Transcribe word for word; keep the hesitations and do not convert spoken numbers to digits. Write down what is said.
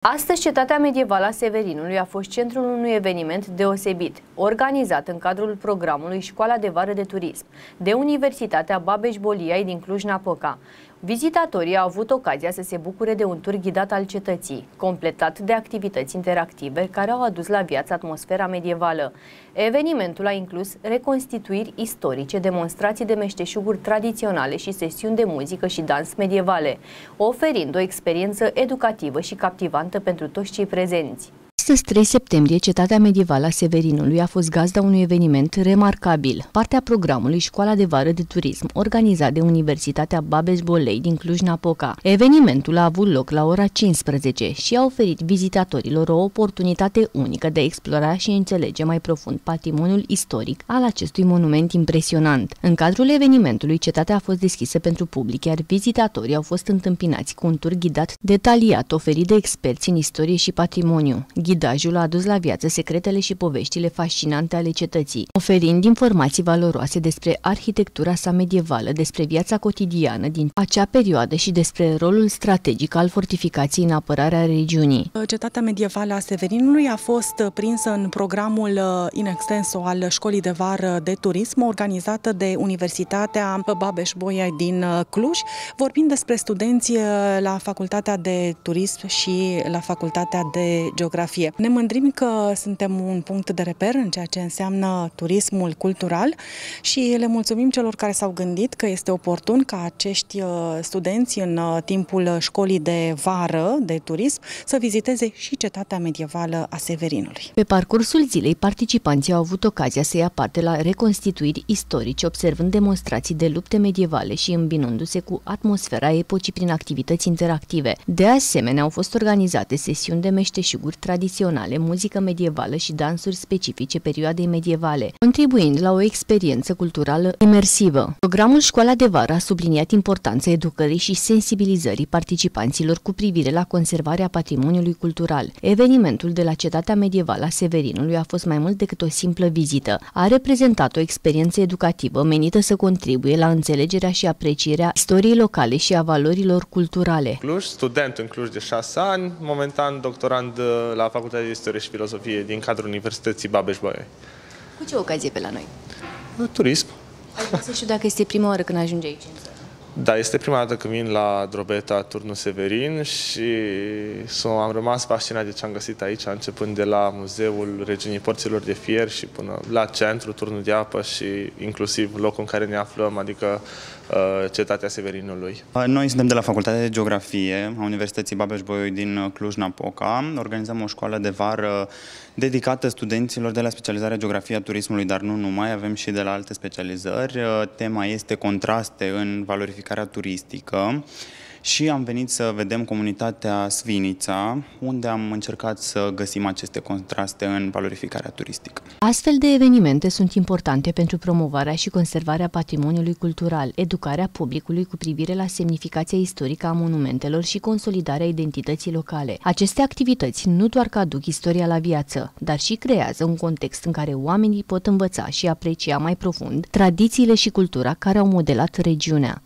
Astăzi, cetatea medievală a Severinului a fost centrul unui eveniment deosebit, organizat în cadrul programului Școala de Vară de Turism de Universitatea Babeș-Bolyai din Cluj-Napoca. Vizitatorii au avut ocazia să se bucure de un tur ghidat al cetății, completat de activități interactive care au adus la viață atmosfera medievală. Evenimentul a inclus reconstituiri istorice, demonstrații de meșteșuguri tradiționale și sesiuni de muzică și dans medievale, oferind o experiență educativă și captivantă pentru toți cei prezenți. Astăzi, trei septembrie, cetatea medievală a Severinului a fost gazda unui eveniment remarcabil, partea programului Școala de Vară de Turism, organizat de Universitatea Babeș-Bolyai din Cluj-Napoca. Evenimentul a avut loc la ora cincisprezece și a oferit vizitatorilor o oportunitate unică de a explora și înțelege mai profund patrimoniul istoric al acestui monument impresionant. În cadrul evenimentului, cetatea a fost deschisă pentru public, iar vizitatorii au fost întâmpinați cu un tur ghidat detaliat oferit de experți în istorie și patrimoniu. Ghidajul a adus la viață secretele și poveștile fascinante ale cetății, oferind informații valoroase despre arhitectura sa medievală, despre viața cotidiană din acea perioadă și despre rolul strategic al fortificației în apărarea regiunii. Cetatea medievală a Severinului a fost prinsă în programul in extenso al Școlii de Vară de Turism, organizată de Universitatea Babeș-Bolyai din Cluj, vorbind despre studenți la Facultatea de Turism și la Facultatea de Geografie. Ne mândrim că suntem un punct de reper în ceea ce înseamnă turismul cultural și le mulțumim celor care s-au gândit că este oportun ca acești studenți în timpul școlii de vară de turism să viziteze și cetatea medievală a Severinului. Pe parcursul zilei, participanții au avut ocazia să ia parte la reconstituiri istorice, observând demonstrații de lupte medievale și îmbinându-se cu atmosfera epocii prin activități interactive. De asemenea, au fost organizate sesiuni de meșteșuguri tradiționale, muzică medievală și dansuri specifice perioadei medievale, contribuind la o experiență culturală imersivă. Programul Școala de Vară a subliniat importanța educării și sensibilizării participanților cu privire la conservarea patrimoniului cultural. Evenimentul de la cetatea medievală a Severinului a fost mai mult decât o simplă vizită. A reprezentat o experiență educativă menită să contribuie la înțelegerea și aprecierea istoriei locale și a valorilor culturale. Cluj, student în Cluj de șase ani, momentan doctorand la Facultatea de Istorie și Filozofie din cadrul Universității Babeș-Bolyai. Cu ce ocazie pe la noi? Turism. Aș vrea să știu dacă este prima oară când ajunge aici. Da, este prima dată când vin la Drobeta, turnul Severin și am rămas fascinat de ce am găsit aici, începând de la Muzeul Regiunii Porților de Fier și până la centru, turnul de apă și inclusiv locul în care ne aflăm, adică cetatea Severinului. Noi suntem de la Facultatea de Geografie a Universității Babeș-Bolyai din Cluj-Napoca. Organizăm o școală de vară dedicată studenților de la specializarea Geografia Turismului, dar nu numai, avem și de la alte specializări. Tema este contraste în valorificarea turistică. Și am venit să vedem comunitatea Svinița, unde am încercat să găsim aceste contraste în valorificarea turistică. Astfel de evenimente sunt importante pentru promovarea și conservarea patrimoniului cultural, educarea publicului cu privire la semnificația istorică a monumentelor și consolidarea identității locale. Aceste activități nu doar că aduc istoria la viață, dar și creează un context în care oamenii pot învăța și aprecia mai profund tradițiile și cultura care au modelat regiunea.